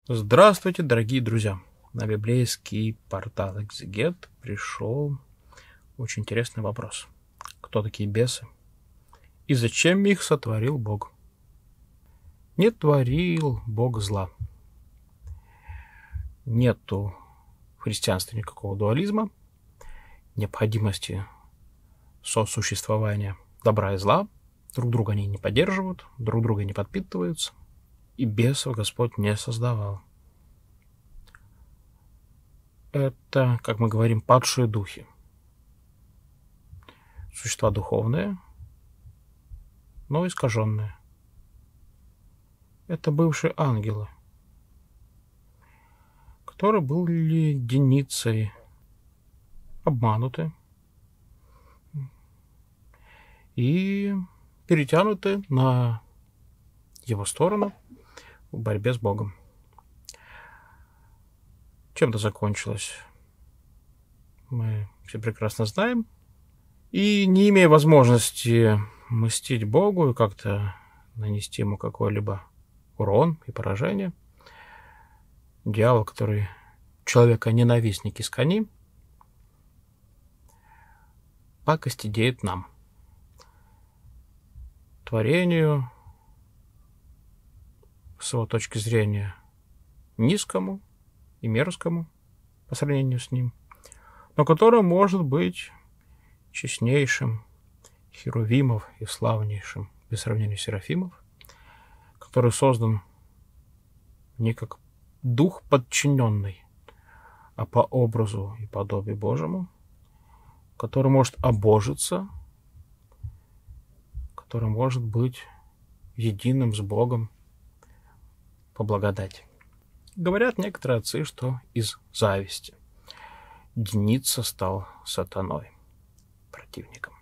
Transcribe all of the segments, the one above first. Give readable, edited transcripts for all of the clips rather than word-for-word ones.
Здравствуйте, дорогие друзья! На библейский портал Экзегет пришел очень интересный вопрос. Кто такие бесы? И зачем их сотворил Бог? Не творил Бог зла. Нету в христианстве никакого дуализма, необходимости сосуществования добра и зла. Друг друга они не поддерживают, друг друга не подпитываются. И бесов Господь не создавал. Это, как мы говорим, падшие духи. Существа духовные, но искаженные. Это бывшие ангелы, которые были единицей обмануты и перетянуты на его сторону в борьбе с Богом. Чем это закончилось, мы все прекрасно знаем. И не имея возможности мстить Богу и как-то нанести ему какой-либо урон и поражение, дьявол, который человека-ненавистник из кони, пакости деет нам, творению, с его точки зрения, низкому и мерзкому по сравнению с ним, но который может быть честнейшим херувимов и славнейшим по сравнению серафимов, который создан не как дух подчиненный, а по образу и подобию Божьему, который может обожиться, который может быть единым с Богом по благодати. Говорят некоторые отцы, что из зависти Деница стал сатаной, противником.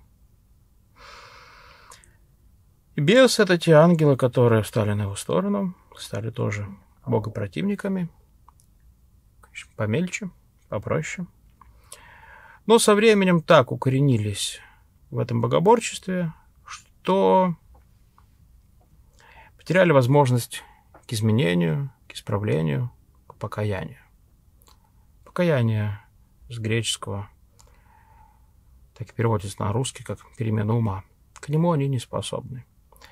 И бесы — это те ангелы, которые встали на его сторону, стали тоже богопротивниками, конечно, помельче, попроще. Но со временем так укоренились в этом богоборчестве, что потеряли возможность к изменению, к исправлению, к покаянию. Покаяние с греческого так и переводится на русский как перемена ума. К нему они не способны.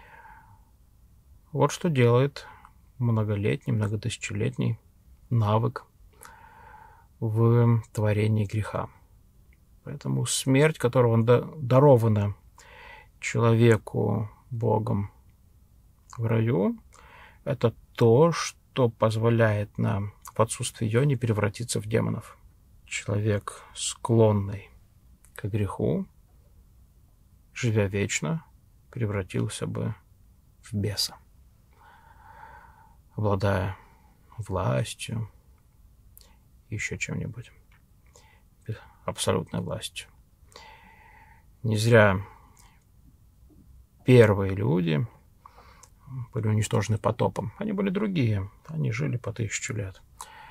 Вот что делает многолетний, многотысячелетний навык в творении греха. Поэтому смерть, которая дарована человеку Богом в раю, это то, что позволяет нам в отсутствии ее не превратиться в демонов. Человек, склонный к греху, живя вечно, превратился бы в беса, обладая властью, еще чем-нибудь, абсолютной властью. Не зря первые люди были уничтожены потопом. Они были другие, они жили по 1000 лет.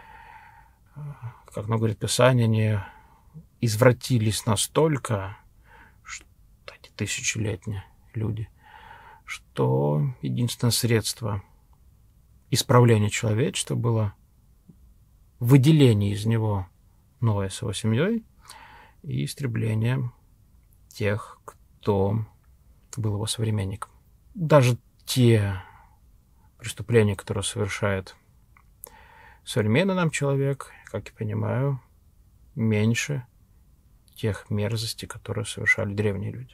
Как нам говорит Писание, они извратились настолько, что эти тысячелетние люди, что единственное средство исправления человечества было выделение из него Ноя с его семьей и истребление тех, кто был его современником. Даже те преступления, которые совершает современный нам человек, как я понимаю, меньше тех мерзостей, которые совершали древние люди.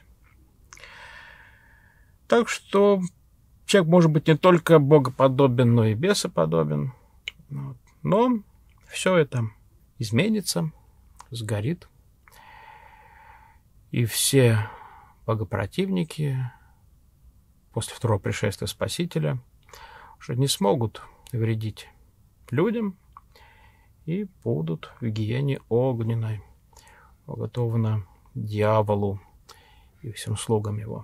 Так что человек может быть не только богоподобен, но и бесоподобен. Но все это изменится, сгорит. И все богопротивники после второго пришествия Спасителя уже не смогут вредить людям и будут в гиене огненной, уготовано дьяволу и всем слугам его.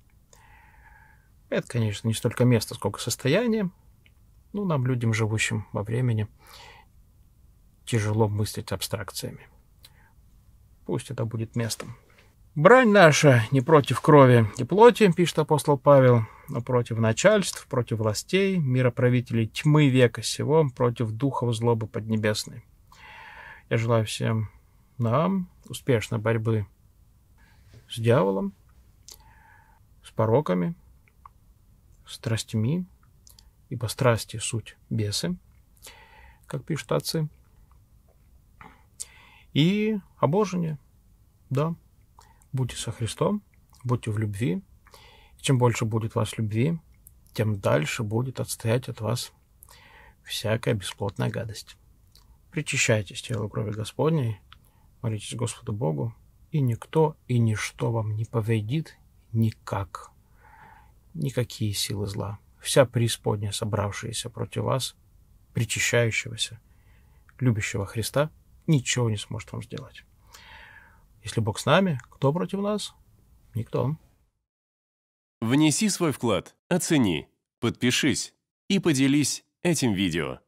Это, конечно, не столько место, сколько состояние. Ну, нам, людям, живущим во времени, тяжело мыслить абстракциями. Пусть это будет местом. Брань наша не против крови и плоти, пишет апостол Павел, но против начальств, против властей, мироправителей тьмы века сего, против духов злобы поднебесной. Я желаю всем нам успешной борьбы с дьяволом, с пороками, страстями, ибо страсти суть бесы, как пишут отцы, и обожение, да. Будьте со Христом, будьте в любви. Чем больше будет вас любви, тем дальше будет отстоять от вас всякая бесплотная гадость. Причащайтесь тела крови Господней, молитесь Господу Богу, и никто и ничто вам не повредит никак, никакие силы зла. Вся преисподняя, собравшаяся против вас, причащающегося, любящего Христа, ничего не сможет вам сделать. Если Бог с нами, кто против нас? Никто. Внеси свой вклад, оцени, подпишись и поделись этим видео.